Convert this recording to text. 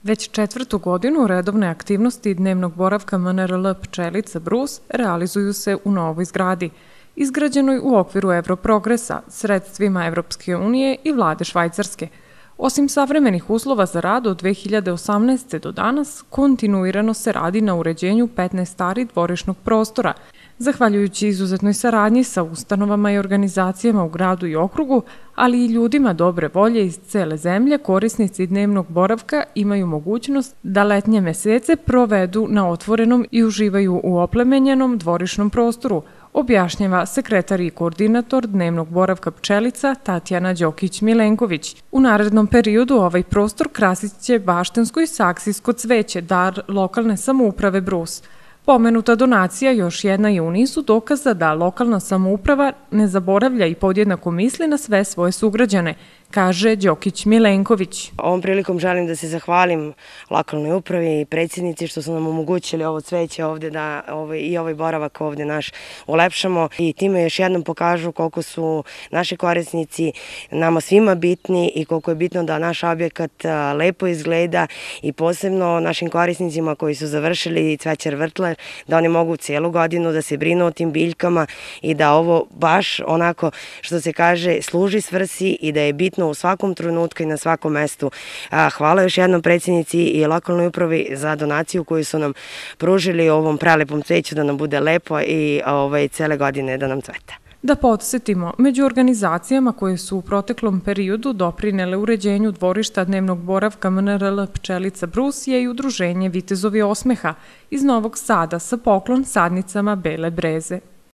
Već četvrtu godinu redovne aktivnosti dnevnog boravka MNRL Pčelica Brus realizuju se u novoj zgradi, izgrađenoj u okviru Evroprogresa, sredstvima Evropske unije i vlade Švajcarske. Osim savremenih uslova za rad od 2018. do danas, kontinuirano se radi na uređenju 15 ari dvorišnog prostora, zahvaljujući izuzetnoj saradnji sa ustanovama i organizacijama u gradu i okrugu, ali i ljudima dobre volje iz cele zemlje, korisnici dnevnog boravka imaju mogućnost da letnje mesece provedu na otvorenom i uživaju u oplemenjenom dvorišnom prostoru, objašnjava sekretar i koordinator dnevnog boravka Pčelica Tatjana Đokić-Milenković. U narednom periodu ovaj prostor krasit će baštensko i saksijsko cveće, dar lokalne samouprave Brus. Pomenuta donacija još jedna i u nizu dokaza da lokalna samouprava ne zaboravlja i podjednako misli na sve svoje sugrađane, kaže Đokić-Milenković. Ovom prilikom želim da se zahvalim lokalnoj upravi i predsjednici što su nam omogućili ovo cveće ovde i ovaj boravak ovde naš ulepšamo i time još jednom pokažu koliko su naši korisnici nama svima bitni i koliko je bitno da naš objekat lepo izgleda i posebno našim korisnicima koji su završili cvećar vrtlar, da oni mogu cijelu godinu da se brinu o tim biljkama i da ovo baš onako što se kaže služi svrsi i da je bitno u svakom trenutku i na svakom mestu. Hvala još jednom predsjednici i lokalnoj upravi za donaciju koju su nam pružili ovom prelepom cveću da nam bude lepo i cele godine da nam cveta. Da podsjetimo, među organizacijama koje su u proteklom periodu doprinele uređenju dvorišta dnevnog boravka MNRL Pčelica Brus je i udruženje Vitezovi osmeha iz Novog Sada sa poklon sadnicama bele breze.